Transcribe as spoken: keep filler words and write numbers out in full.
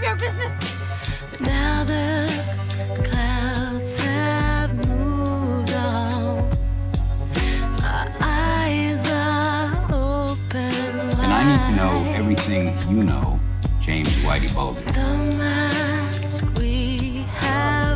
of your business. Now the clouds have moved on. Our eyes are open wide. And I need to know everything you know, James Whitey Bulger. The mask we have